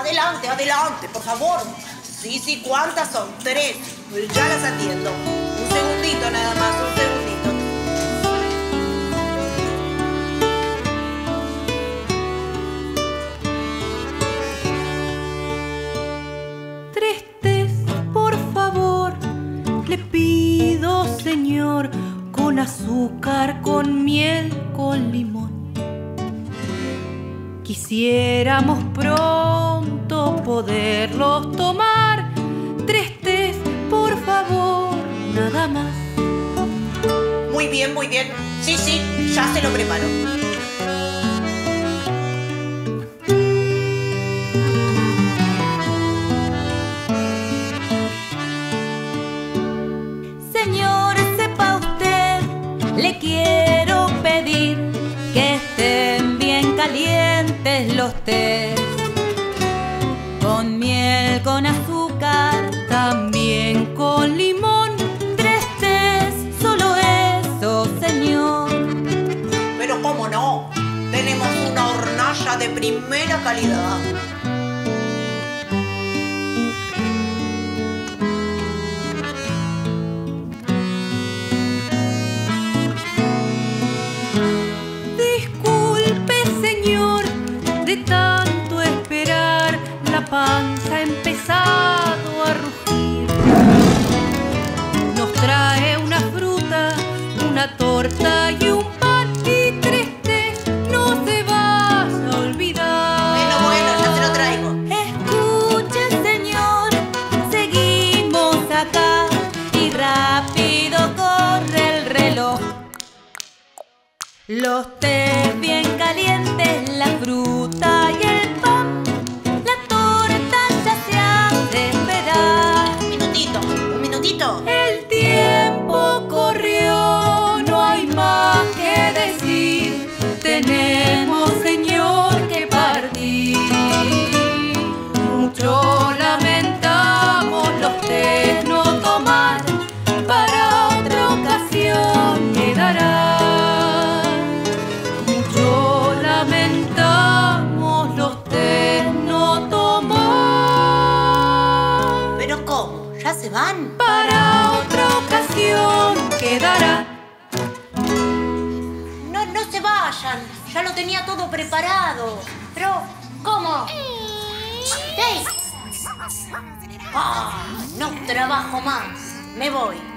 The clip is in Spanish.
Adelante, adelante, por favor. Sí, sí, ¿cuántas son? 3. Ya las atiendo. Un segundito nada más, un segundito. Tres tés, por favor, le pido, señor, con azúcar, con miel, con limón. Quisiéramos pronto poderlos tomar. 3 tés, por favor, nada más. Muy bien, muy bien. Sí, sí, ya se lo preparo. Señor, sepa usted, le quiero pedir que estén bien calientes los tés, con miel, con azúcar, también con limón. 3 tés, solo eso, señor. Pero cómo no, tenemos una hornalla de primera calidad. De tanto esperar, la panza ha empezado a rugir. Nos trae una fruta, una torta y un pan, y 3 tés, no se vaya a olvidar. Bueno, ya se lo traigo. Escuche, señor, seguimos acá y rápido corre el reloj. Los tés bien calientes, la fruta y el pan, la torta ya se ha de esperar. Un minutito. El tiempo corrió, no hay más que decir. Tenemos, señor, que partir. Mucho lamentamos los tés no tomar, para otra ocasión quedará. Lamentamos los tés no tomar. ¿Pero cómo? ¿Ya se van? Para otra ocasión quedará. No se vayan. Ya lo tenía todo preparado. Pero, ¿cómo? ¡Ey! Ah, no trabajo más. Me voy.